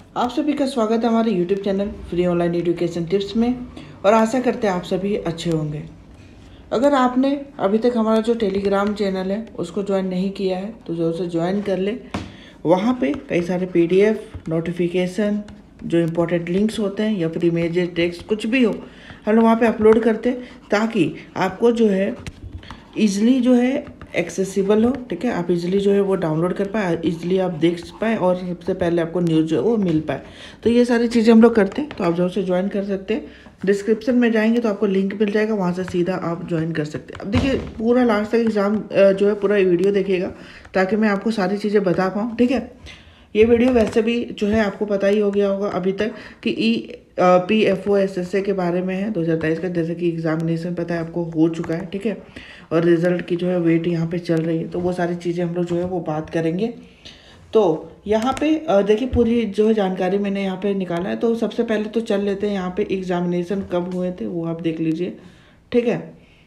आप सभी का स्वागत है हमारे YouTube channel free online education tips में और आशा करते हैं आप सभी अच्छे होंगे। अगर आपने अभी तक हमारा जो टेलीग्राम चैनल है उसको ज्वाइन नहीं किया है तो जो उसे ज्वाइन कर ले। वहाँ पे कई सारे PDF नोटिफिकेशन जो इम्पोर्टेंट लिंक्स होते हैं या फिर इमेजेस टेक्स्ट कुछ भी हो हम लोग वहाँ पे अपलोड करते हैं ताकि आपको जो है ईजिली जो है एक्सेसिबल हो। ठीक है, आप इजीली जो है वो डाउनलोड कर पाए, इजीली आप देख पाए और सबसे पहले आपको न्यूज़ जो है वो मिल पाए। तो ये सारी चीज़ें हम लोग करते हैं, तो आप जो है ज्वाइन कर सकते हैं। डिस्क्रिप्शन में जाएंगे तो आपको लिंक मिल जाएगा, वहाँ से सीधा आप ज्वाइन कर सकते हैं। अब देखिए पूरा लास्ट तक एग्ज़ाम जो है पूरा वीडियो देखिएगा ताकि मैं आपको सारी चीज़ें बता पाऊँ। ठीक है, ये वीडियो वैसे भी जो है आपको पता ही हो गया होगा अभी तक कि PFO SSA के बारे में है 2023 का, जैसे कि एग्जामिनेशन पता है आपको हो चुका है। ठीक है, और रिजल्ट की जो है वेट यहाँ पे चल रही है, तो वो सारी चीज़ें हम लोग जो है वो बात करेंगे। तो यहाँ पे देखिए पूरी जो है जानकारी मैंने यहाँ पे निकाला है। तो सबसे पहले तो चल लेते हैं यहाँ पे एग्जामिनेशन कब हुए थे वो आप देख लीजिए। ठीक है,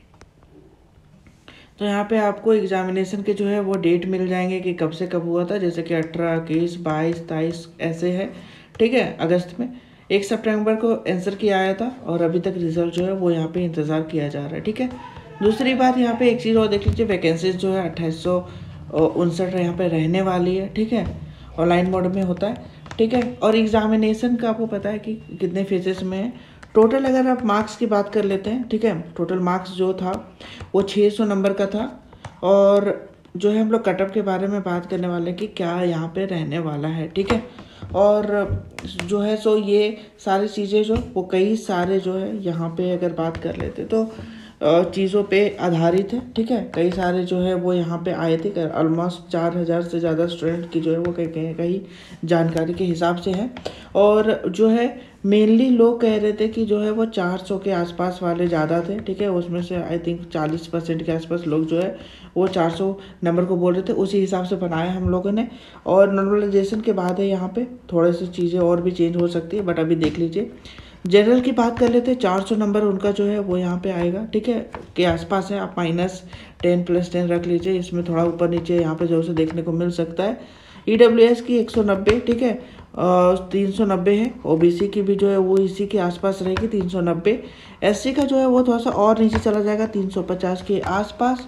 तो यहाँ पे आपको एग्जामिनेशन के जो है वो डेट मिल जाएंगे कि कब से कब हुआ था, जैसे कि 18, 21, 22, 23 ऐसे है। ठीक है, अगस्त में 1 सितंबर को आंसर किया आया था और अभी तक रिजल्ट जो है वो यहाँ पे इंतज़ार किया जा रहा है। ठीक है, दूसरी बात यहाँ पे एक चीज़ और देख लीजिए, वैकेंसीज जो है 2859 यहाँ पे रहने वाली है। ठीक है, ऑनलाइन मोड में होता है। ठीक है, और एग्जामिनेशन का आपको पता है कि कितने फेजेस में है। टोटल अगर आप मार्क्स की बात कर लेते हैं, ठीक है, टोटल मार्क्स जो था वो 600 नंबर का था। और जो है हम लोग कटअप के बारे में बात करने वाले हैं कि क्या यहाँ पे रहने वाला है। ठीक है, और जो है सो ये सारी चीज़ें जो वो कई सारे जो है यहाँ पे अगर बात कर लेते तो चीज़ों पे आधारित है। ठीक है, कई सारे जो है वो यहाँ पे आए थे, ऑलमोस्ट 4000 से ज़्यादा स्टूडेंट की जो है वो कहीं जानकारी के हिसाब से है। और जो है मेनली लोग कह रहे थे कि जो है वो 400 के आसपास वाले ज़्यादा थे। ठीक है, उसमें से आई थिंक 40% के आसपास लोग जो है वो 400 नंबर को बोल रहे थे, उसी हिसाब से बनाया हम लोगों ने। और नॉर्मलाइजेशन के बाद है यहाँ पे थोड़ी सी चीज़ें और भी चेंज हो सकती है, बट अभी देख लीजिए। जनरल की बात कर लेते हैं, 400 नंबर उनका जो है वो यहाँ पे आएगा। ठीक है, के आसपास है, आप -10 +10 रख लीजिए, इसमें थोड़ा ऊपर नीचे यहाँ पे जो है देखने को मिल सकता है। EWS की 190, ठीक है, 390 है। OBC की भी जो है वो इसी के आसपास रहेगी 390। SC का जो है वो थोड़ा सा और नीचे चला जाएगा 350 के आसपास।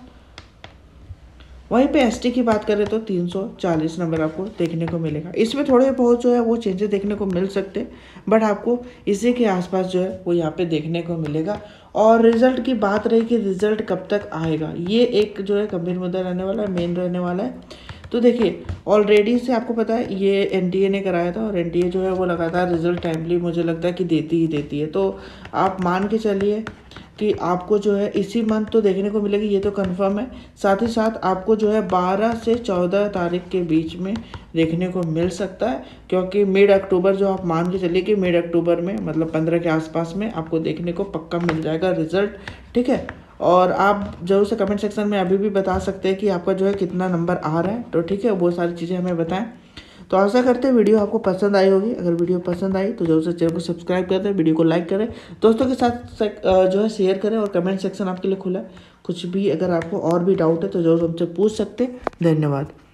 वहीं पे ST की बात करें तो 340 नंबर आपको देखने को मिलेगा। इसमें थोड़े बहुत जो है वो चेंजेस देखने को मिल सकते हैं, बट आपको इसी के आसपास जो है वो यहाँ पे देखने को मिलेगा। और रिजल्ट की बात रही कि रिजल्ट कब तक आएगा, ये एक जो है गंभीर मुद्दा रहने वाला है, मेन रहने वाला है। तो देखिए ऑलरेडी से आपको पता है ये NTA ने कराया था और NTA जो है वो लगातार रिजल्ट टाइमली मुझे लगता है कि देती ही देती है। तो आप मान के चलिए कि आपको जो है इसी मंथ तो देखने को मिलेगी, ये तो कंफर्म है। साथ ही साथ आपको जो है 12 से 14 तारीख के बीच में देखने को मिल सकता है, क्योंकि मिड अक्टूबर जो आप मान के चलिए कि मिड अक्टूबर में मतलब 15 के आसपास में आपको देखने को पक्का मिल जाएगा रिजल्ट। ठीक है, और आप जरूर से कमेंट सेक्शन में अभी भी बता सकते हैं कि आपका जो है कितना नंबर आ रहा है। तो ठीक है, वो सारी चीज़ें हमें बताएं। तो आशा करते हैं वीडियो आपको पसंद आई होगी। अगर वीडियो पसंद आई तो जरूर से चैनल को सब्सक्राइब कर दें, वीडियो को लाइक करें, दोस्तों के साथ जो है शेयर करें और कमेंट सेक्शन आपके लिए खुला है। कुछ भी अगर आपको और भी डाउट है तो जरूर हमसे पूछ सकते हैं। धन्यवाद।